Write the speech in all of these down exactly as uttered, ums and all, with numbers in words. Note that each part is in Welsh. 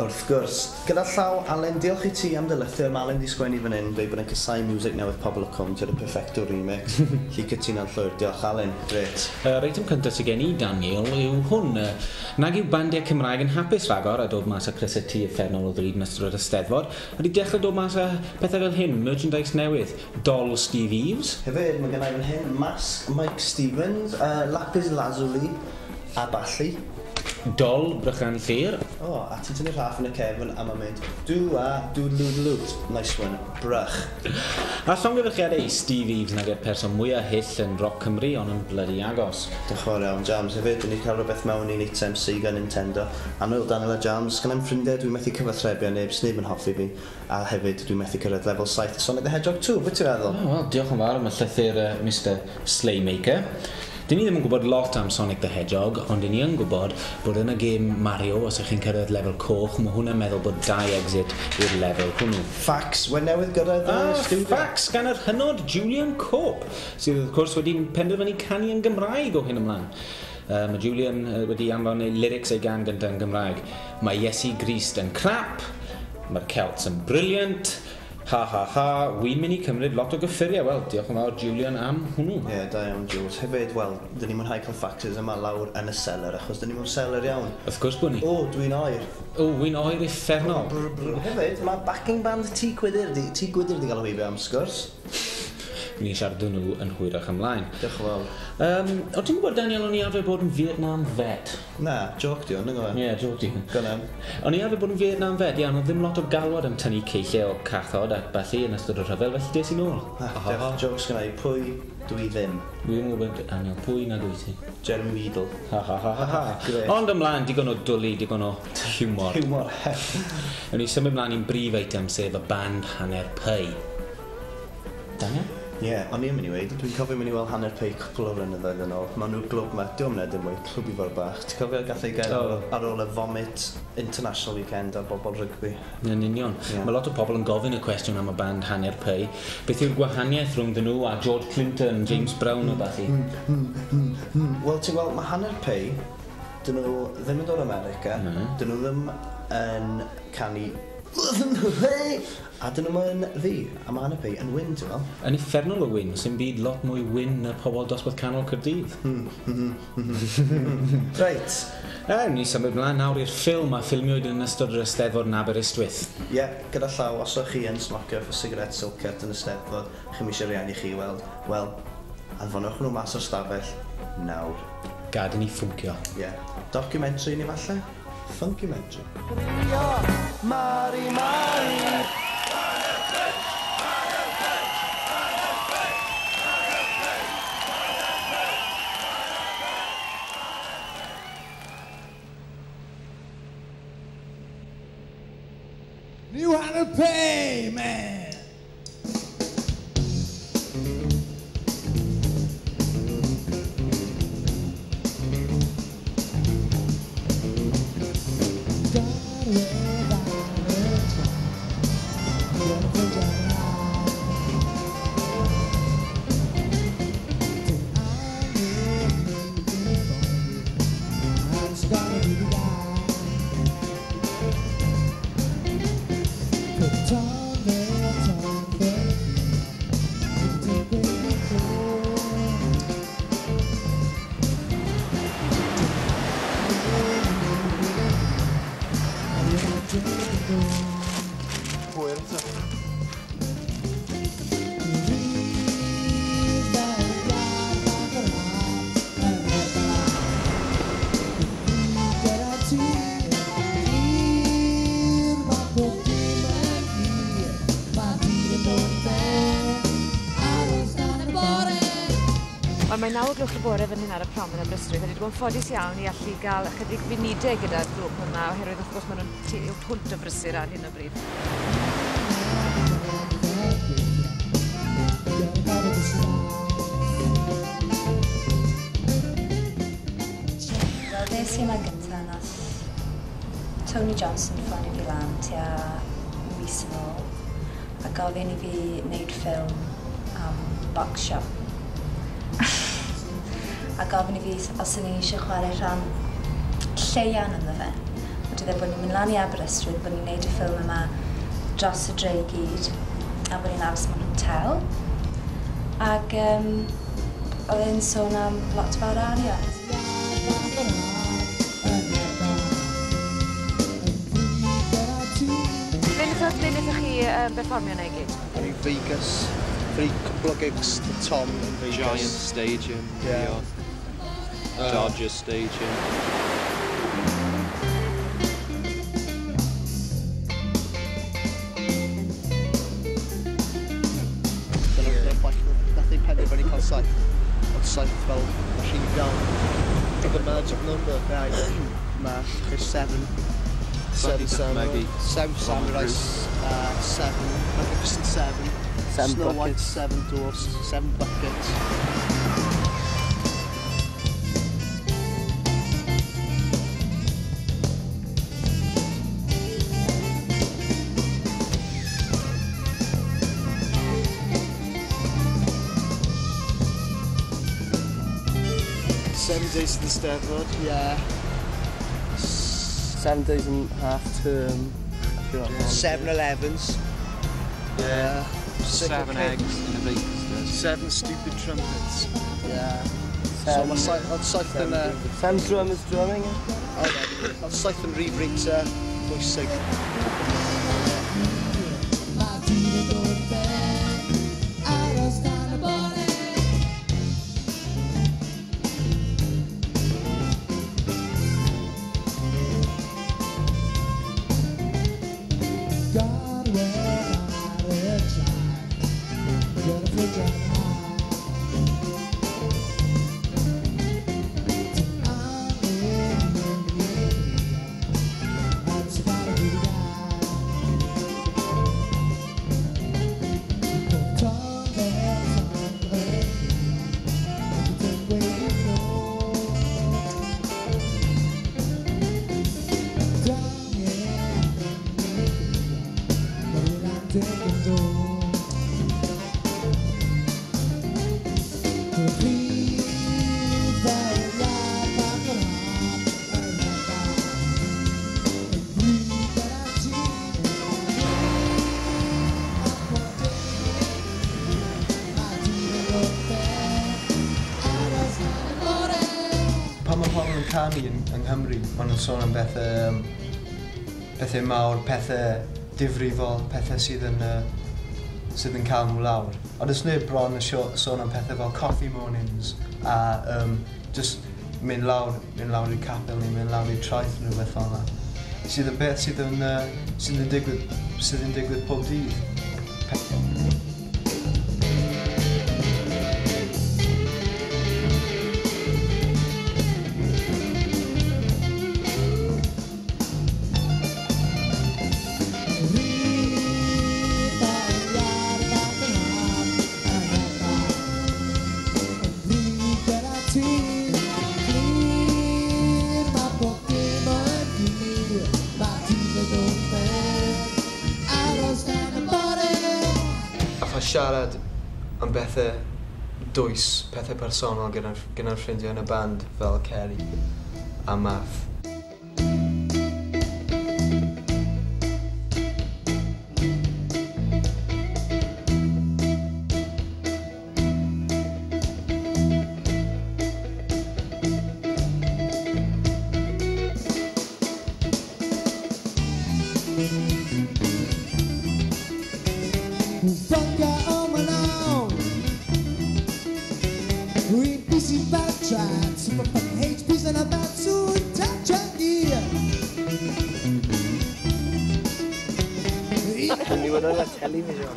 Wrth gwrs, gyda llaw, Allen, diolch i ti am dy lythyr. Mae Allen di sgwennu fan hyn, dweud bod yn cysau music newydd pobl o cwm, ti'r Perfecto remix. Lly cytuno'n llwyr, diolch Allen, gret. Uh, Reitem cyntaf sy'n gen i, Daniel, yw hwn. Uh, nag yw bandiau Cymraeg yn hapus rhagor a dod mas o Chris y Tŷ effernol o ddrud yn ystod y Steddfod. Ydy dechrau dod mas o pethau fel hyn, merchandise newydd, Dol Steve Eves. Hefyd, mae gennau fan hyn Mask Mike Stevens, uh, Lapis Lazuli a balli. Dol Brychan Llyr. O, oh, a ti'n tynnu rhaff yn y cefn a mae'n mynd dw a dw lwd lwd. Nice one, brach. A llongyfarchiadau Steve Eves nag yw'r person mwyaf hyll yn Rock Cymru ond yn blydi agos. Diolch yn fawr iawn, Jams. Hefyd, dyn ni'n cael rhywbeth mewn i'n eitem Sega Nintendo. Anwyl Daniel a Jams, gan am ffrindiau dwi'n methu cyfathrebu a neb, sneb yn hoffi fi. A hefyd, dwi'n methu cyrraedd lefel saith Sonic the Hedgehog two, beth ti'n feddwl? Oh, well, diolch yn fawr am y llythyr uh, Mister Slaymaker. Dyn ni ddim yn gwybod lot am Sonic the Hedgehog, ond dyn ni yn gwybod bod yn y gêm Mario, os ych chi'n cyrraedd lefel coch, mae hwnna'n meddwl bod dau exit i'r lefel hwnnw. Fax, we newydd gyrraedd y ah, studio. Fax gan yr hynod Julian Cope, sydd wrth gwrs wedi'n penderfynu canu yn Gymraeg o hyn ymlaen. Uh, mae Julian uh, wedi anfon ei lyrics ei gan gyntaf yn Gymraeg. Mae Iesu Grist yn crap, mae'r Celts yn brilliant, ha ha ha, wy'n mynd i cymryd lot o gyffuriau. Wel, diolch yn fawr Julian am hwnnw. Ie, yeah, da iawn Jules. Hefyd, wel, dyn ni'n mwynhau cael faxes yma lawr yn y seller, achos dyn ni'n mwyn seller iawn. Wrth gwrs bod ni. O, dwi'n oer. O, wy'n oer effernol. Hefyd, mae backing band T Gwydir, T Gwydir di gael o fi am sgwrs. Ni'n siarad nhw yn hwyrach ymlaen. Diolch yn fawr. Um, o ti'n gwybod, Daniel, o'n i arfer bod yn Vietnam vet? Na, joke di hwn, yng Nghymru. Ie, joke di hwn. Gynnem. O'n i arfer bod yn Vietnam vet, iawn, oedd ddim lot o galwad am tynnu ceilliau o cathod ac felly yn ystod y rhyfel, felly des i nôl. Diolch, jokes gynnau. Pwy dwi ddim? Dwi'n gwybod, Daniel, pwy nag wyt ti? Jeremy Weedle. Ha ha ha ha ha. Ond ymlaen, digon o dwlu, digon o humor. Humor, he. O'n i symud mlaen i'n brif eitem sef y band Hanner Pei. Daniel? Ie, yeah, o'n i'n mynd i weid. Dwi'n cofio mynd i weld Hanner Pei cwpl o flynyddoedd yn ôl. Mae nhw glwb ma, diwm na dim mwy, clwb i fawr bach. Ti'n cofio gath ei gael oh. ar ôl y Vomit International Weekend ar bobl rygbi? Yn union. Yeah. Mae lot o pobl yn gofyn y cwestiwn am y band Hanner Pei. Beth yw'r gwahaniaeth rhwng dyn nhw a George Clinton, James Brown o bathi? Wel, ti'n gweld, mae Hanner Pei, dyn nhw ddim yn dod o America, dyn nhw ddim yn canu a dyn nhw'n yn ddi, a mae Hanner Pei yn wyn, ti'n fel? Yn effernol o wyn, sy'n byd lot mwy wyn na pobl dosbarth canol Caerdydd. Reit. E, ni symud mlaen nawr i'r ffilm a ffilmiwyd yn ystod yr Eisteddfod yn Aberystwyth. Ie, yeah, gyda llaw, os o'ch chi yn smocio fy cigarette silket yn y Eisteddfod, chi'n mysio rian i chi weld, wel, anfonwch nhw mas o'r stafell nawr. Gad i ni ffwncio. Ie. Yeah. Documentary ni falle? Funcumentary. Mari, Mari! New Hanner Pei, man! Mae naw o glwch y bore fan hyn ar y prom yn Aberystwyth. Wedi bod yn ffodus iawn i allu gael ychydig funudau gyda'r grŵp hwnna, oherwydd wrth gwrs maen nhw'n hwnt o brysur ar hyn o bryd. Nes i yma gyntaf nath Tony Johnson ffonio fi lan tua mis yn ôl a gofyn i fi wneud ffilm am box shop. A gofyn i fi os o'n i eisiau chwarae rhan lleian ynddo fe. oedd e bod ni'n mynd lan i Aberystwyth, bod ni'n neud y ffilm yma dros y dre i gyd, a bod ni'n aros mewn hotel. Ac um, oedd e'n sôn am lot fawr arian. Ble wnaethoch chi um, perfformio neu gyd? Yn i Vegas, free couple of gigs to Tom in Vegas. Giant Stadium, Yeah. uh, Dodger Stadium. Nath ei penderfynu cael saith. Oedd saith fel machine gun. Oedd y magic number. Ma, there's seven. Seven Samurai. Seven Samurais. Uh, seven. Magnificent Seven. Seven Snow White, buckets. seven dwarfs, seven buckets. Seven days to the Steddfod. Yeah. Seven days and half term. Seven Elevens. Yeah. Seven eggs in a baker's. Seven stupid trumpets. Yeah. So Seven, mae saith, oedd saith yn... uh, seven drummers drumming. Oedd oedd saith yn rifrita bwysig. Pan mae pobl yn canu yn, yng Nghymru, maen nhw'n sôn am bethau, um, bethau mawr, pethau difrifol, pethau sydd yn, uh, sydd yn cael nhw lawr. Ond ys neb bron yn sôn am pethau fel coffee mornings a um, just mynd lawr, mynd lawr i'r capel neu mynd lawr i'r traeth neu beth fel yna. Sydd yn beth sydd yn, uh, sydd yn digwydd, sydd yn digwydd pob dydd. Siarad am bethau dwys, pethau personol gyda'r gyda ffrindiau yn y band fel Kerry a Math. Ni wedi o'r television.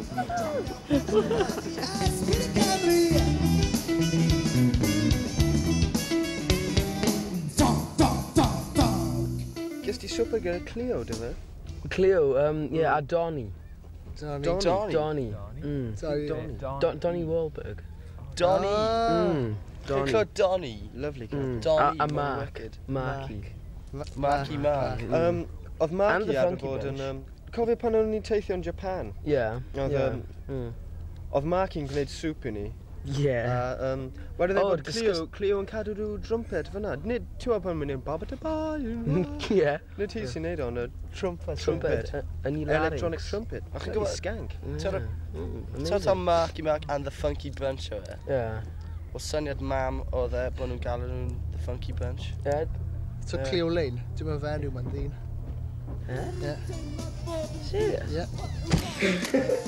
Ges ti swper gyda Cleo, dy fe? Cleo, um, yeah, a Donny. Donny? Donny. Mm. Donny. Don Donny Wahlberg. Donny. Mm. Donny. Clywed Donny. Lovely guy. Mm. Donny. A, a Mark. Marky. Marky Mark. Um, oedd And Marky the ar Funky fod yn... Bunch. Um, cofio pan o'n ni'n teithio yn Japan? Yeah. Oedd yeah. um, Mm. oedd Marky'n gwneud soup i ni. Yeah. A, um, Wedi dweud Oh, bod disgust- Cleo, Cleo yn cadw rhyw drumpet fyna. Nid, ti'n meddwl pan mynd i'n baba dy ba, Ie. Nid ti sy'n neud o'n y trumpet. Trumpet. Yn i larynx. Electronic trumpet. A chi'n Bloody gwybod- skank. So Tom Marky Mark and the Funky Bunch o e? Ie. O syniad mam oedd e bod nhw'n galw nhw'n the Funky Bunch. Ie. So Cleo Lane, dwi'n meddwl fe enw ma'n ddyn. Ie? Ie. Serious? Ie.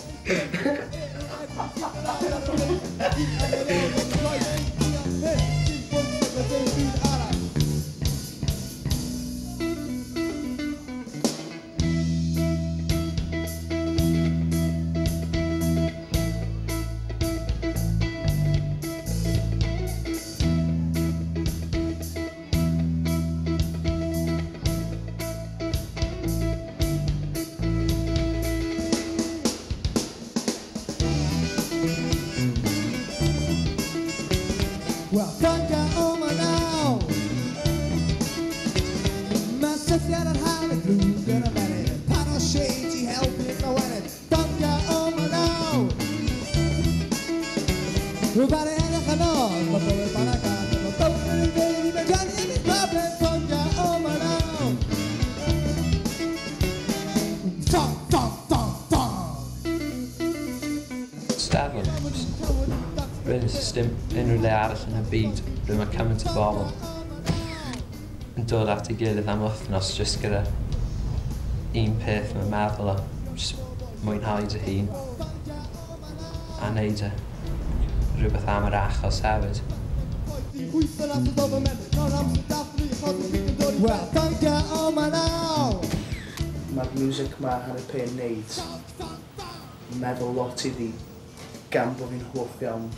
Well, funka oma now. Massafiad ar hal y grwg yn y menydd. Pan o shade i helpu fy wenydd. Funka oma now. Rhywbeth yn edrych yn ôl. Mae bywyd pan ag ad. Mae bywyd yn ei ddweud i mewn gan i mi problem. Funka oma now. Funk, funk, funk, funk. Steddfod. Rwy'n system unrhyw le arall yn y byd rwy'n mae cymaint o bobl yn dod at ei gilydd am wythnos jyst gyda un peth mae'n meddwl o, jyst mwynhau dy hun a wneud e rhywbeth am yr achos hefyd. Well, funka oma now. Mae'r music mae Hanner Pay'n neud meddwl lot iddi gan bod fi'n hoff iawn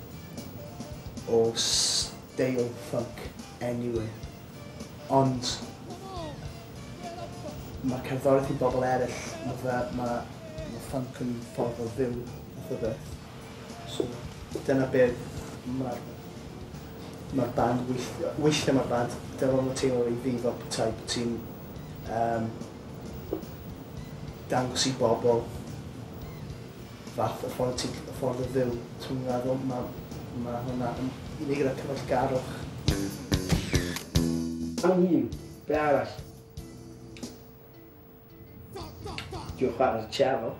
o stale funk anyway. Ond mae cerddoriaeth i bobl eraill, mae fe, mae, mae funk yn ffordd o fyw fath o beth. So dyna beth mae'r mae'r band weithio, weithio mae'r band, dyna mae'n teimlo i fi fel petai bod ti'n um, dangos i bobl fath y ffordd, ti, y ffordd o fyw. Dwi'n meddwl mae ma hwnna yn unig gyda cyfeillgarwch. Am hun, be arall? Dwi'n chwarae'r cello.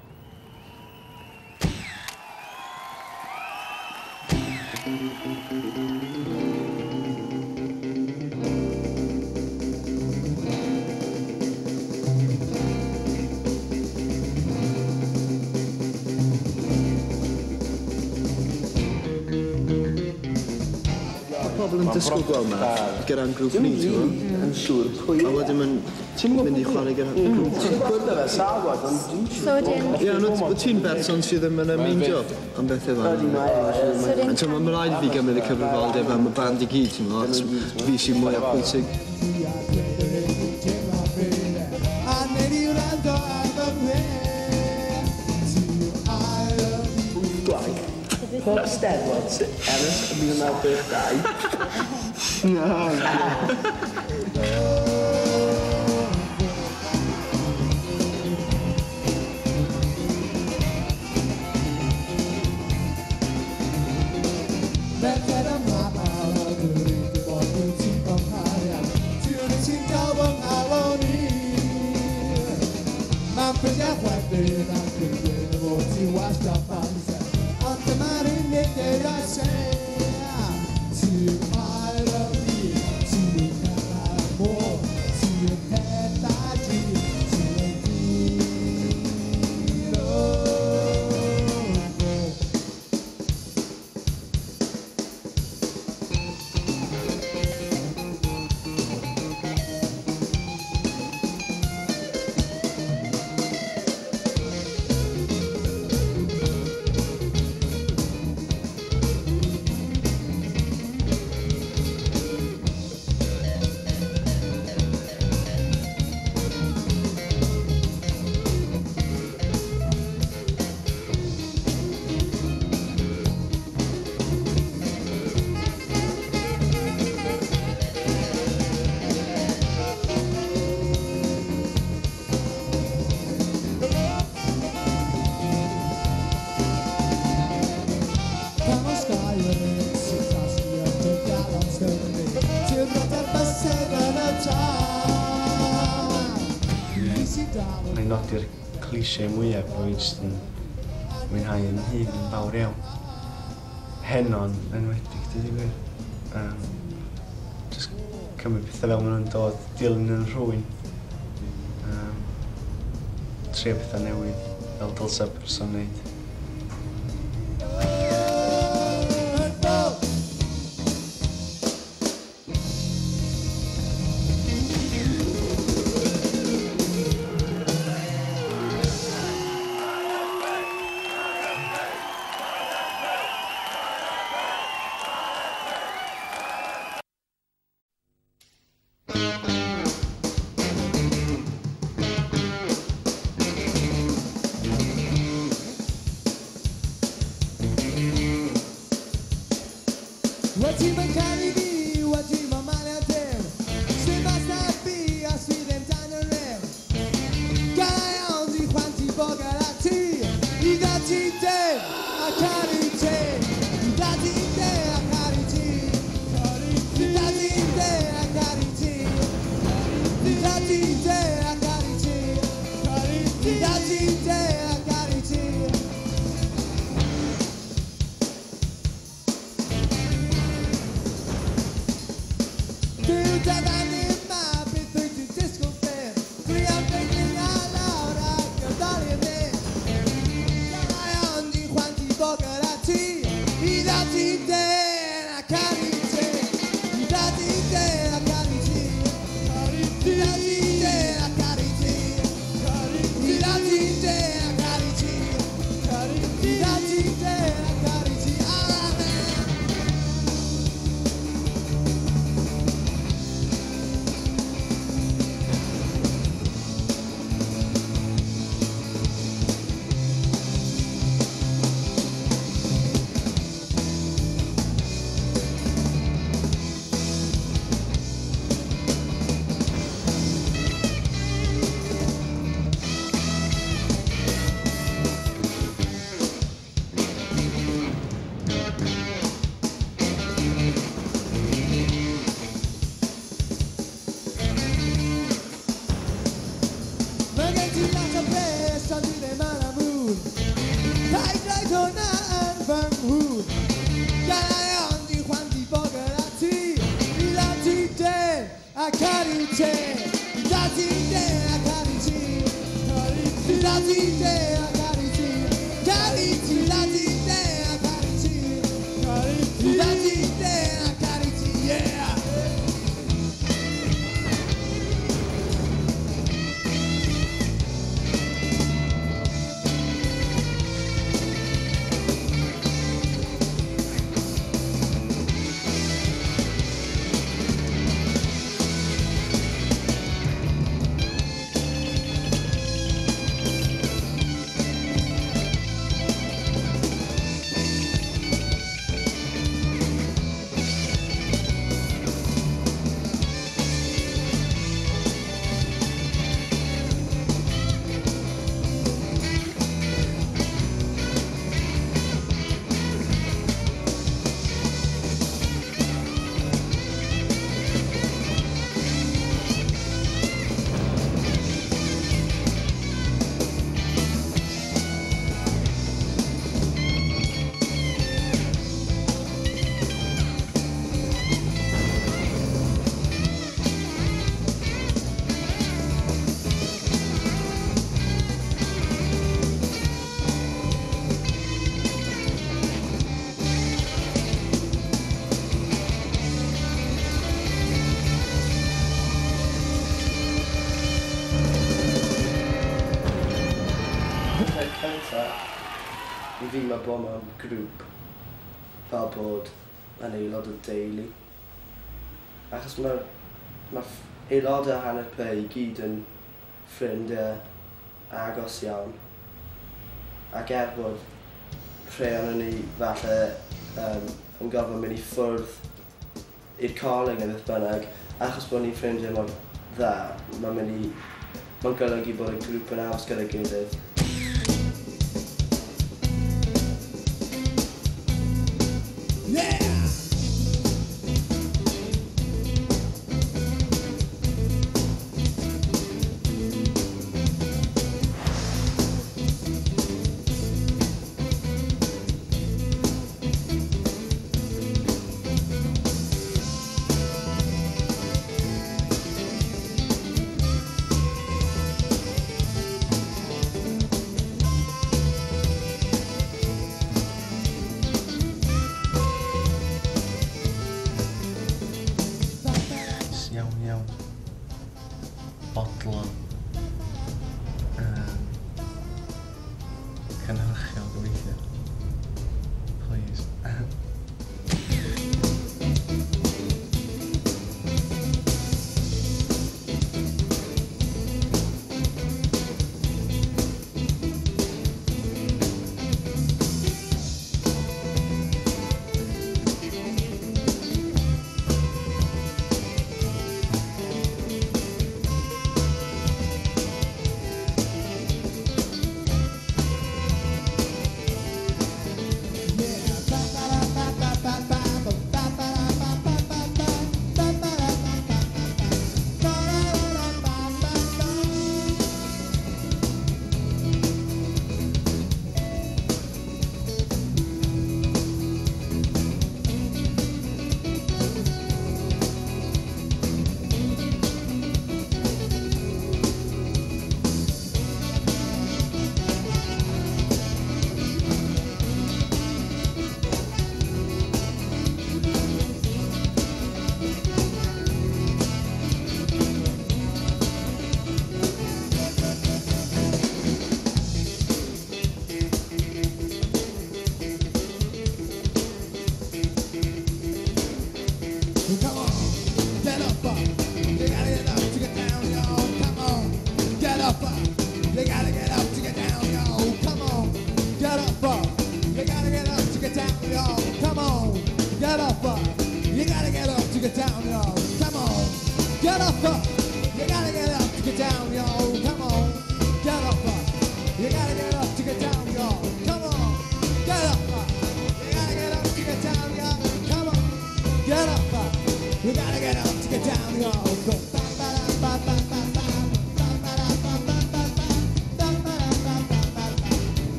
Pobl yn disgwyl gweld ma gyda'n grŵp ni, ti'n gwybod? Yn siŵr pwy. A wedyn mae'n mynd i chwarae gyda'n grŵp. Ti'n gwybod fe sagwad, ond dwi'n So wedyn... Ie, no, ti'n berson sydd ddim yn ymeindio am bethau fan. So wedyn... Ond mae'n rhaid i fi gymryd y cyfrifoldeb am y band i gyd, ti'n gwybod? Fi sy'n mwy o pwysig. gwaith. Pob Steddfod sy'n ers y mil naw chwech dau. Mae'n nodi'r cliché mwyaf bod fi jyst yn mwynhau yn hun yn fawr iawn. Henon yn wedig, dydy gwir. Um, just cymryd pethau fel maen nhw'n dod, dilyn yn rhywun. Um, trio pethau newydd, fel dylsa person wneud. Wedi mae'n cael fi, wedi mae'n malu a dim. Sy'n basta fi, a sydd ddim dan y rym. Gala iawn di chwan ti bogar a ti. I ddati dim, a cari ti. I ddati dim, a cari ti. I ddati dim, a cari ti. I ddati dim, a cari ti. I ddati dim, a cari ti. Da da ma beth wyt ti'n disgwyl ffyr. Dwi am feigling a lawr ac ymdalu yn ddyn. Gala iawn di chwan ti bogar a ti. I ddati den a cari ti. I ddati den a cari ti. I ddati den a cari ti. I ddati den a cari ti. I ddati den a cari ti. Mae gen ti lot o bres, ond dwi ddim yn y mŵn. Rhaid rhaid hwnna yn fy nghŵn. Gala iawn di chwan di bogar a ti. I ddati den a cari ti. I ddati den a cari ti. I ddati den a cari ti. Cari ti, i ddati den a cari ti. I ddati den a cari ti, yeah! I fi mae bod mewn grŵp fel bod yn aelod o deulu. Achos mae, mae aelodau Hanner P i gyd yn ffrindiau agos iawn. Ac er bod rhai o'n ni falle um, yn gofyn mynd i ffwrdd i'r coleg neu beth bynnag, achos bod ni'n ffrindiau mor dda, mae'n mynd i... mae'n golygu bod y grŵp yn aws gyda'i gilydd.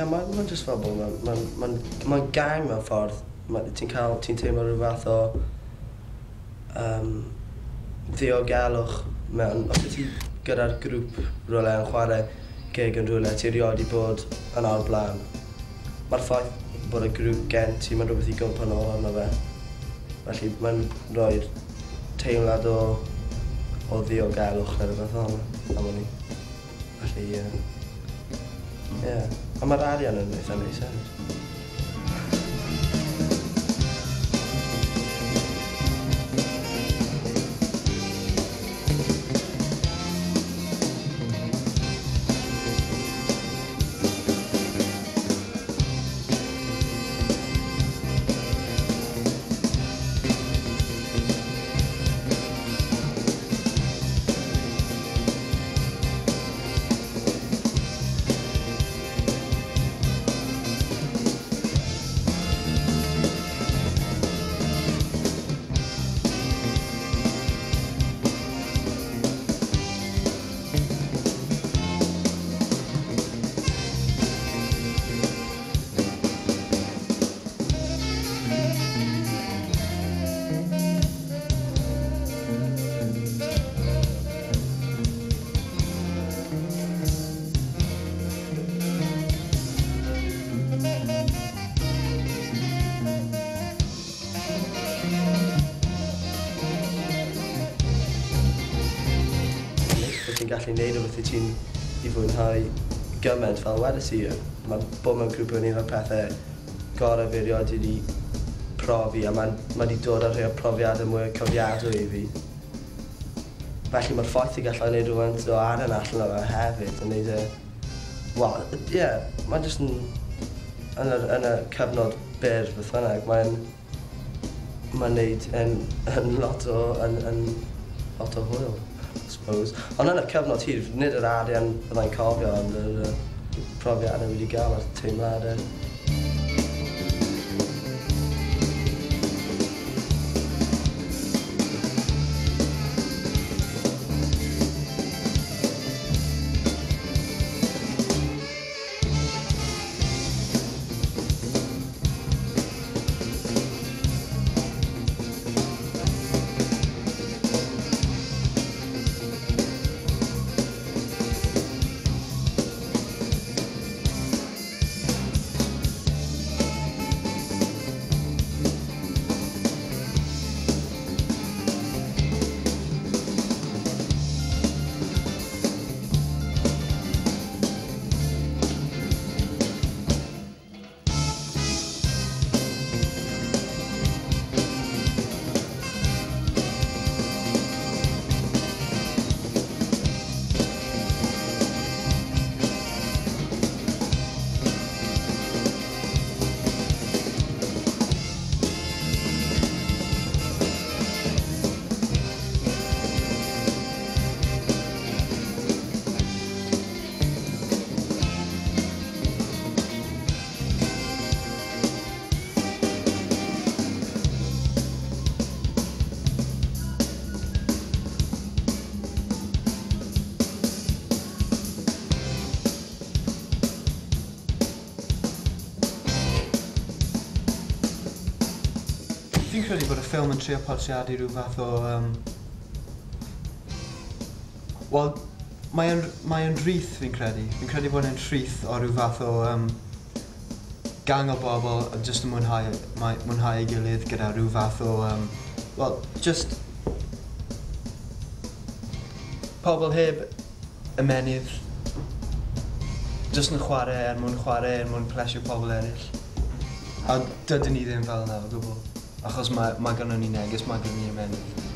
Ie, mae'n ma just fel bod, mae'n ma, ma, ma gang mewn ffordd. Ti'n cael, ti'n teimlo rhyw fath o um, ddiogelwch mewn. Os ti gyda'r grŵp rhywle yn chwarae gig yn rhywle, ti erioed i bod yn ar blaen. Mae'r ffaith bod y grŵp gen ti, mae'n rhywbeth i gwmpa nôl arno fe. Felly mae'n rhoi'r teimlad o, o ddiogelwch neu rhywbeth o'n am hynny. Felly, ie. Uh, yeah. A mae'r arian yn eitha neis hefyd. Ti'n gallu neud o beth i ti'n i fwynhau gymaint fel wedys i. Mae bod mewn grŵp yn un o'r pethau gorau fi erioed wedi profi a mae wedi dod ar rhai o profiadau mwy cofiadwy i fi. Felly mae'r ffaith i gallu neud rhywun o arian allan o fe hefyd yn neud e... Wel, ie, mae'n jyst yn... yn y, yn y cyfnod byr beth bynnag, mae'n... mae'n neud yn, yn lot o... yn, yn lot o hwyl. Suppose. Ond yn y cyfnod hir, nid yr arian byddai'n cofio, ond yr uh, profiadau wedi gael a'r teimladau. Fi'n credu bod y ffilm yn trio portreadu rhyw fath o... Um... Wel, mae'n mae rith fi'n credu. Fi'n credu bod e'n rith o rhyw fath o um, gang o bobl jyst yn mwynhau, mwynhau ei gilydd gyda rhyw fath o... Um, Wel, just... pobl heb ymenydd jyst yn chwarae er mwyn chwarae er mwyn plesio pobl eraill. A dydyn ni ddim fel yna o gwbl. Achos mae, mae gynnon ni neges, mae gynnon ni ymenydd.